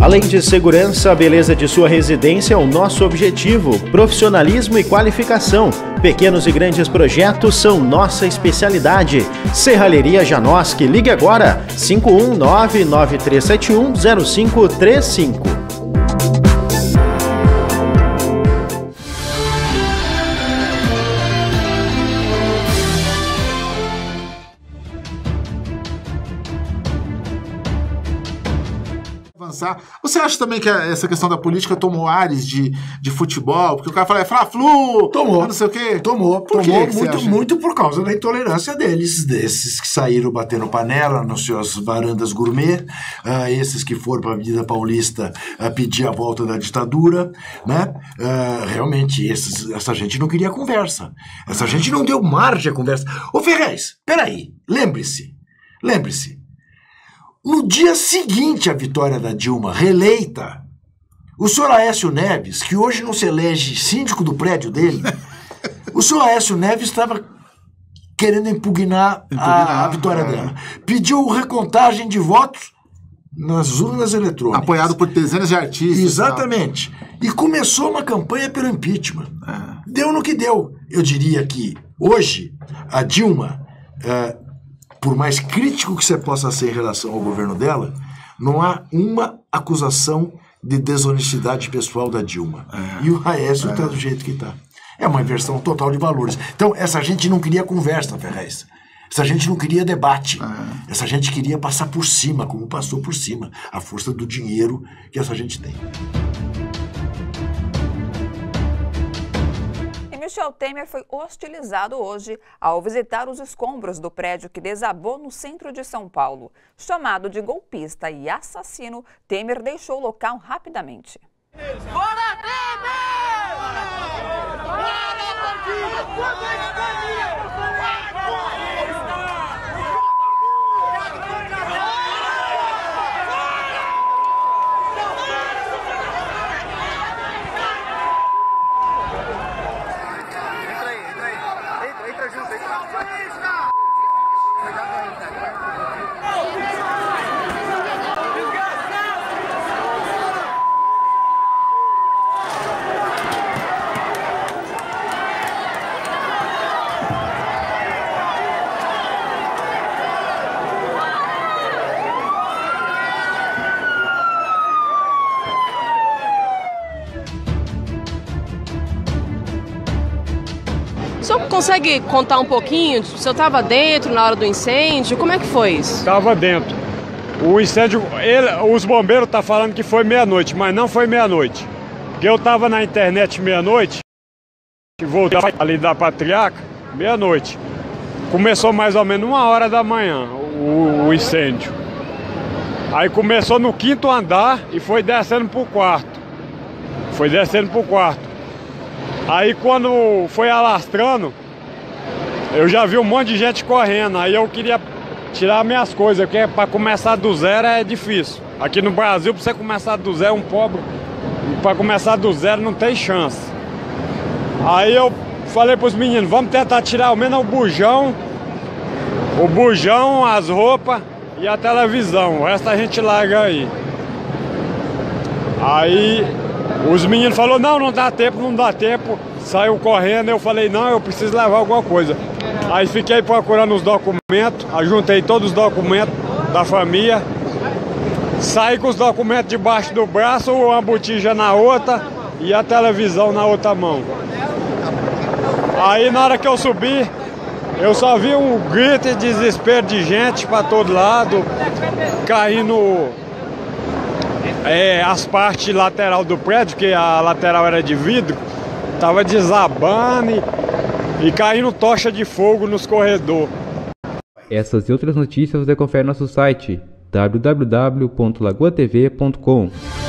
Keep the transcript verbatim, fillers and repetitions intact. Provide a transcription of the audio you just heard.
Além de segurança, a beleza de sua residência é o nosso objetivo. Profissionalismo e qualificação. Pequenos e grandes projetos são nossa especialidade. Serralheria Janoski, ligue agora cinco um nove, nove três sete um, zero cinco três cinco. Você acha também que essa questão da política tomou ares de, de futebol? Porque o cara fala, é Fla-Flu, tomou, não sei o quê. Tomou, por tomou que muito, muito por causa da intolerância deles, desses que saíram batendo panela nas suas varandas gourmet, uh, esses que foram para a Avenida Paulista uh, pedir a volta da ditadura, né? Uh, realmente, esses, essa gente não queria conversa. Essa gente não deu margem à conversa. Ô Ferrez, peraí, lembre-se, lembre-se. No dia seguinte à vitória da Dilma reeleita, o senhor Aécio Neves, que hoje não se elege síndico do prédio dele, o senhor Aécio Neves estava querendo impugnar, impugnar a, a vitória é. dela. Pediu recontagem de votos nas urnas eletrônicas. Apoiado por dezenas de artistas. Exatamente. E começou uma campanha pelo impeachment. É. Deu no que deu. Eu diria que hoje a Dilma... É, por mais crítico que você possa ser em relação ao governo dela, não há uma acusação de desonestidade pessoal da Dilma. É. E o Aécio está é. do jeito que está. É uma inversão total de valores. Então, essa gente não queria conversa, Ferrez. Essa gente não queria debate. É. Essa gente queria passar por cima, como passou por cima. A força do dinheiro que essa gente tem. Michel Temer foi hostilizado hoje ao visitar os escombros do prédio que desabou no centro de São Paulo. Chamado de golpista e assassino, Temer deixou o local rapidamente. Bora, Temer! Bora, bandido! O senhor consegue contar um pouquinho? O senhor estava dentro na hora do incêndio? Como é que foi isso? Estava dentro. O incêndio, ele, os bombeiros estão falando que foi meia-noite, mas não foi meia-noite. Porque eu estava na internet meia-noite, e voltei ali da Patriarca, meia-noite. Começou mais ou menos uma hora da manhã o, o incêndio. Aí começou no quinto andar e foi descendo pro quarto. Foi descendo pro quarto. Aí quando foi alastrando, eu já vi um monte de gente correndo. Aí eu queria tirar minhas coisas, porque para começar do zero é difícil. Aqui no Brasil, para você começar do zero, um pobre, para começar do zero não tem chance. Aí eu falei para os meninos, vamos tentar tirar ao menos o bujão, o bujão, as roupas e a televisão. O resto a gente larga aí. Aí os meninos falaram, não, não dá tempo, não dá tempo. Saiu correndo, eu falei, não, eu preciso levar alguma coisa. Aí fiquei procurando os documentos, ajuntei todos os documentos da família. Saí com os documentos debaixo do braço, uma botija na outra e a televisão na outra mão. Aí na hora que eu subi, eu só vi um grito e desespero de gente para todo lado, caindo é, as partes lateral do prédio, que a lateral era de vidro, tava desabando e, e caindo tocha de fogo nos corredores. Essas e outras notícias você confere no nosso site w w w ponto lagoa t v ponto com.